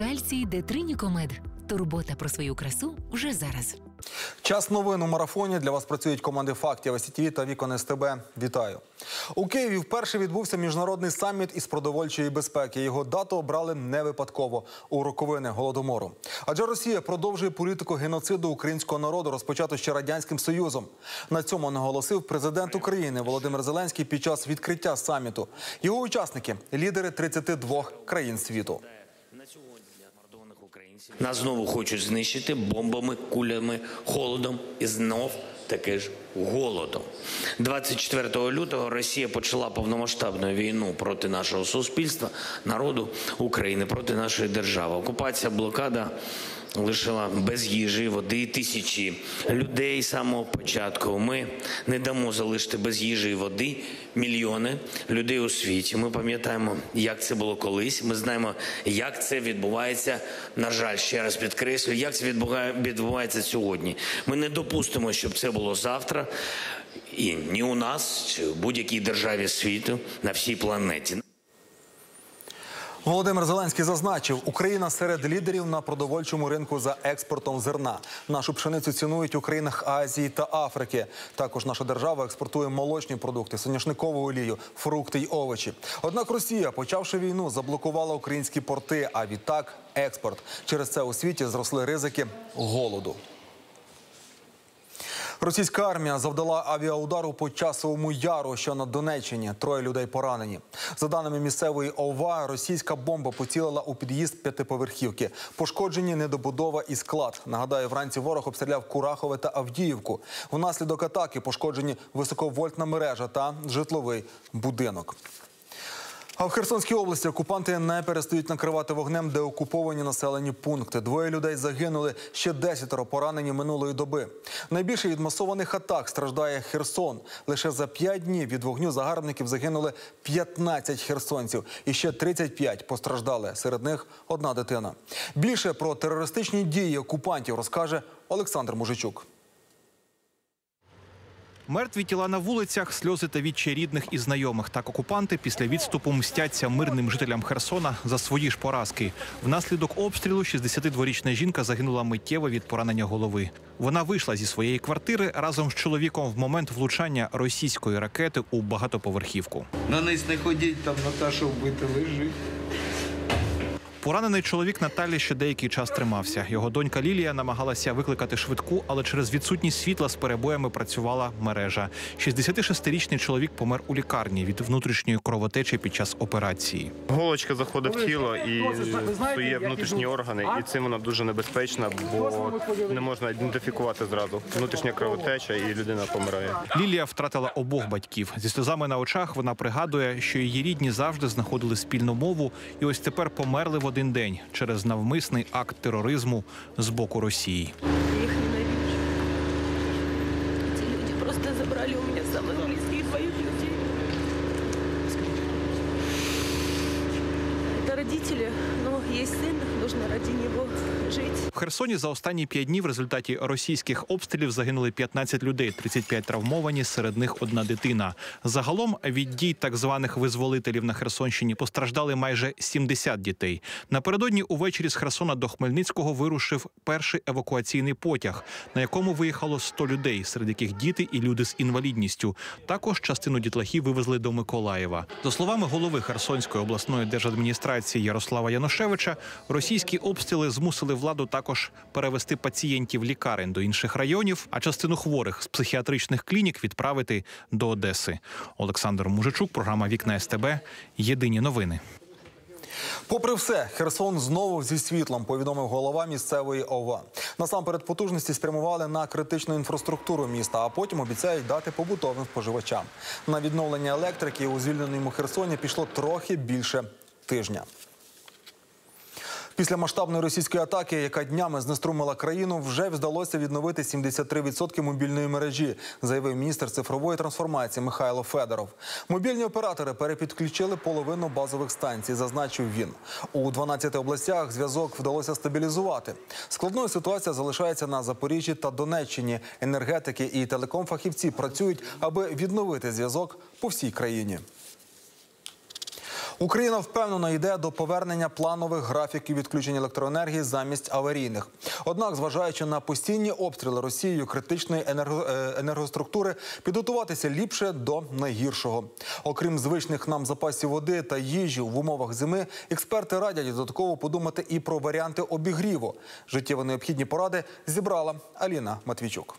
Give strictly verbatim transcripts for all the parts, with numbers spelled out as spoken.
Кальцій Детринікомед. Турбота про свою красу вже зараз. Час новин у марафоні. Для вас працюють команди «Фактів», СІТВ та Вікон СТБ. Вітаю. У Києві вперше відбувся міжнародний саміт із продовольчої безпеки. Його дату обрали не випадково – у роковини Голодомору. Адже Росія продовжує політику геноциду українського народу, розпочату ще Радянським Союзом. На цьому наголосив президент України Володимир Зеленський під час відкриття саміту. Його учасники – лідери тридцяти двох країн світу. Нас знову хочуть знищити бомбами, кулями, холодом і знов таки ж голодом. двадцять четвертого лютого Росія почала повномасштабну війну проти нашого суспільства, народу України, проти нашої держави. Окупація, блокада лишила без їжі, води тисячі людей з самого початку. Ми не дамо залишити без їжі і води мільйони людей у світі. Ми пам'ятаємо, як це було колись. Ми знаємо, як це відбувається, на жаль, ще раз підкреслюю, як це відбувається сьогодні. Ми не допустимо, щоб це було завтра. І ні у нас, чи в будь-якій державі світу, на всій планеті. Володимир Зеленський зазначив, Україна серед лідерів на продовольчому ринку за експортом зерна. Нашу пшеницю цінують у країнах Азії та Африки. Також наша держава експортує молочні продукти, соняшникову олію, фрукти й овочі. Однак Росія, почавши війну, заблокувала українські порти, а відтак – експорт. Через це у світі зросли ризики голоду. Російська армія завдала авіаудару по Часовому Яру, що на Донеччині. Троє людей поранені. За даними місцевої ОВА, російська бомба поцілила у під'їзд п'ятиповерхівки. Пошкоджені недобудова і склад. Нагадаю, вранці ворог обстріляв Курахове та Авдіївку. Внаслідок атаки пошкоджені високовольтна мережа та житловий будинок. А в Херсонській області окупанти не перестають накривати вогнем деокуповані населені пункти. Двоє людей загинули, ще десятеро поранені минулої доби. Найбільше від масованих атак страждає Херсон. Лише за п'ять днів від вогню загарбників загинули п'ятнадцять херсонців. І ще тридцять п'ять постраждали. Серед них одна дитина. Більше про терористичні дії окупантів розкаже Олександр Мужичук. Мертві тіла на вулицях, сльози та відчай рідних і знайомих. Так окупанти після відступу мстяться мирним жителям Херсона за свої ж поразки. Внаслідок обстрілу шістдесятидворічна жінка загинула миттєво від поранення голови. Вона вийшла зі своєї квартири разом з чоловіком в момент влучання російської ракети у багатоповерхівку. На низ не ходіть, там Наташа вбита лежить. Поранений чоловік Наталі ще деякий час тримався. Його донька Лілія намагалася викликати швидку, але через відсутність світла з перебоями працювала мережа. шістдесятишестирічний чоловік помер у лікарні від внутрішньої кровотечі під час операції. Голочка заходить в тіло і псує внутрішні органи, і цим вона дуже небезпечна, бо не можна ідентифікувати зразу. Внутрішня кровотеча і людина помирає. Лілія втратила обох батьків. Зі сльозами на очах вона пригадує, що її рідні завжди знаходили спільну мову і ось тепер померли в один день через навмисний акт тероризму з боку Росії. Я їх ненавижу. Ці люди просто забрали у мене самих близьких своїх людей. Це родителі, але є син, потрібно ради нього жити. В Херсоні за останні п'ять днів в результаті російських обстрілів загинули п'ятнадцять людей, тридцять п'ять травмовані, серед них одна дитина. Загалом від дій так званих визволителів на Херсонщині постраждали майже сімдесят дітей. Напередодні увечері з Херсона до Хмельницького вирушив перший евакуаційний потяг, на якому виїхало сто людей, серед яких діти і люди з інвалідністю. Також частину дітлахів вивезли до Миколаєва. За словами голови Херсонської обласної держадміністрації Ярослава Янушевича, російські обстріли змусили владу також перевести пацієнтів лікарень до інших районів, а частину хворих з психіатричних клінік відправити до Одеси. Олександр Мужичук, програма «Вікна СТБ». Єдині новини. Попри все, Херсон знову зі світлом, повідомив голова місцевої ОВА. Насамперед потужності спрямували на критичну інфраструктуру міста, а потім обіцяють дати побутовим споживачам. На відновлення електрики у звільненому Херсоні пішло трохи більше тижня. Після масштабної російської атаки, яка днями знеструмила країну, вже вдалося відновити сімдесят три відсотки мобільної мережі, заявив міністр цифрової трансформації Михайло Федоров. Мобільні оператори перепідключили половину базових станцій, зазначив він. У дванадцяти областях зв'язок вдалося стабілізувати. Складною ситуація залишається на Запоріжжі та Донеччині. Енергетики і телеком-фахівці працюють, аби відновити зв'язок по всій країні. Україна впевнено йде до повернення планових графіків відключення електроенергії замість аварійних. Однак, зважаючи на постійні обстріли Росією критичної енерго... енергоструктури, підготуватися ліпше до найгіршого. Окрім звичних нам запасів води та їжі в умовах зими, експерти радять додатково подумати і про варіанти обігріву. Життєво необхідні поради зібрала Аліна Матвійчук.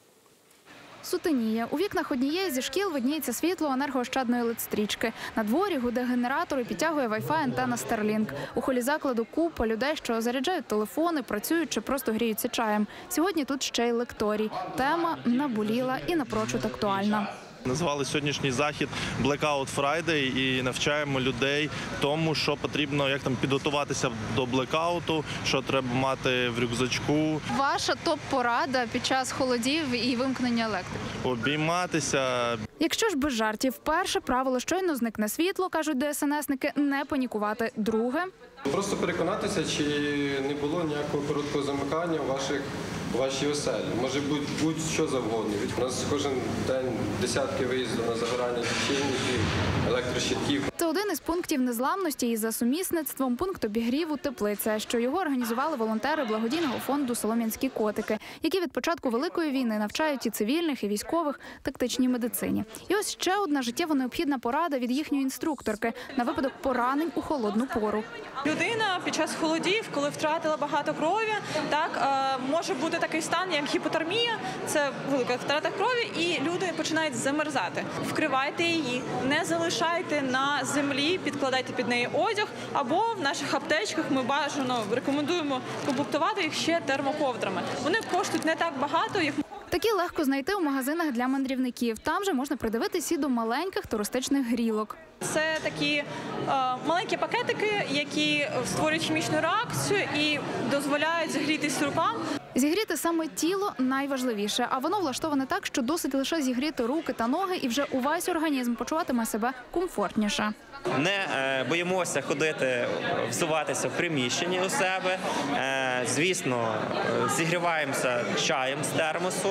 Сутеніє. У вікнах однієї зі шкіл видніється світло енергоощадної лед-стрічки. На дворі гуде генератор і підтягує Wi-Fi антенна Starlink. У холі закладу купа людей, що заряджають телефони, працюють чи просто гріються чаєм. Сьогодні тут ще й лекторій. Тема наболіла і напрочуд актуальна. Назвали сьогоднішній захід Blackout Friday і навчаємо людей тому, що потрібно, як там підготуватися до блекауту, що треба мати в рюкзачку. Ваша топ-порада під час холодів і вимкнення електрики? Обійматися. Якщо ж без жартів, перше правило, щойно зникне світло, кажуть ДСНСники, не панікувати. Друге – просто переконатися, чи не було ніякого короткого замикання у ваших у вашій оселі. Може бути будь-що завгодно. У нас кожен день десятки виїздів на загорання лічильників, електрощитків. Це один із пунктів незламності і за сумісництвом пункт обігріву «Теплиця», що його організували волонтери благодійного фонду «Солом'янські котики», які від початку Великої війни навчають і цивільних, і військових тактичній медицині. І ось ще одна життєво необхідна порада від їхньої інструкторки на випадок поранень у холодну пору. Людина під час холодів, коли втратила багато крові, так може бути такий стан, як гіпотермія, це велика втрата крові, і люди починають замерзати. Вкривайте її, не залишайте на землі, підкладайте під неї одяг, або в наших аптечках ми бажано рекомендуємо комплектувати їх ще термоковдрами. Вони коштують не так багато, їх такі легко знайти у магазинах для мандрівників. Там же можна придивитися і до маленьких туристичних грілок. Це такі е, маленькі пакетики, які створюють хімічну реакцію і дозволяють зігрітись рукам. Зігріти саме тіло найважливіше, а воно влаштоване так, що досить лише зігріти руки та ноги, і вже увесь організм почуватиме себе комфортніше. Не боїмося ходити, взуватися в приміщенні у себе. Звісно, зігріваємося чаєм з термосу,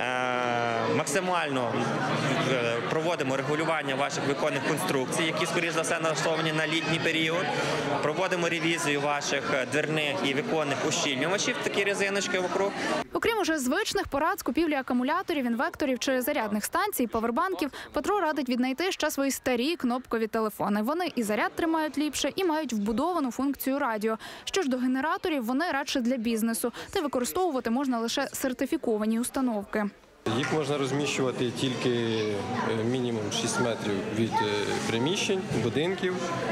максимально проводимо регулювання ваших віконних конструкцій, які, скоріш за все, налаштовані на літній період. Проводимо ревізію ваших дверних і віконних ущільнювачів, такі резиночки вокруг. Окрім уже звичних порад з купівлі акумуляторів, інвекторів чи зарядних станцій, павербанків, Петро радить віднайти ще свої старі кнопкові телефони. Вони і заряд тримають ліпше, і мають вбудовану функцію радіо. Що ж до генераторів, вони радше для бізнесу, та використовувати можна лише сертифіковані установки. Їх можна розміщувати тільки мінімум шість метрів від приміщень, будинків,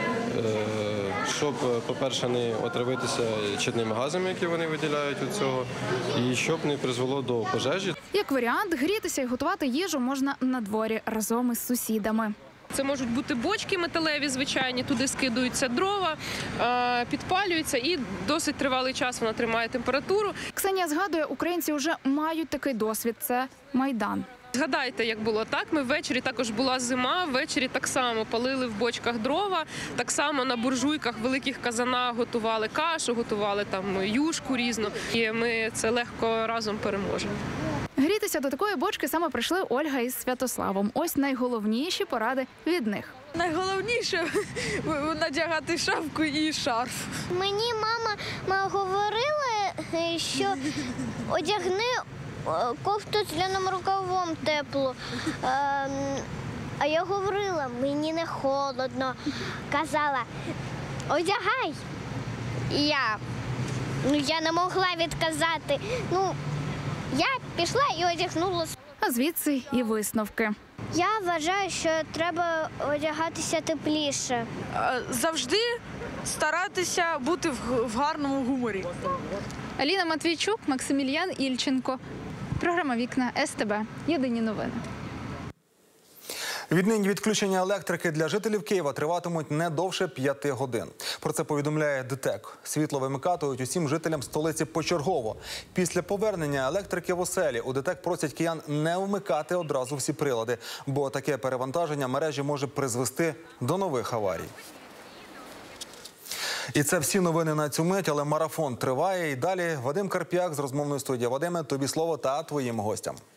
щоб, по-перше, не отравитися чадними газами, які вони виділяють від цього, і щоб не призвело до пожежі. Як варіант, грітися і готувати їжу можна на дворі разом із сусідами. Це можуть бути бочки металеві, звичайні, туди скидуються дрова, підпалюються і досить тривалий час вона тримає температуру. Ксенія згадує, українці вже мають такий досвід – це Майдан. Згадайте, як було так, ми ввечері, також була зима, ввечері так само палили в бочках дрова, так само на буржуйках, великих казанах готували кашу, готували там юшку різну, і ми це легко разом переможемо. Грітися до такої бочки саме прийшли Ольга із Святославом. Ось найголовніші поради від них. Найголовніше – надягати шапку і шарф. Мені мама говорила, що одягни кофту з ляним рукавом теплу. А я говорила, мені не холодно. Казала, одягай. І я, ну, я не могла відказати. Ну, я пішла і одягнула. А звідси і висновки. Я вважаю, що треба одягатися тепліше. Завжди старатися бути в гарному гуморі. Аліна Матвійчук, Максиміліан Ільченко. Програма «Вікна СТБ». Єдині новини. Віднині відключення електрики для жителів Києва триватимуть не довше п'яти годин. Про це повідомляє ДТЕК. Світло вимикатимуть усім жителям столиці почергово. Після повернення електрики в оселі у ДТЕК просять киян не вмикати одразу всі прилади, бо таке перевантаження мережі може призвести до нових аварій. І це всі новини на цю мить, але марафон триває. І далі Вадим Карп'як з розмовної студії. Вадиме, тобі слово та твоїм гостям.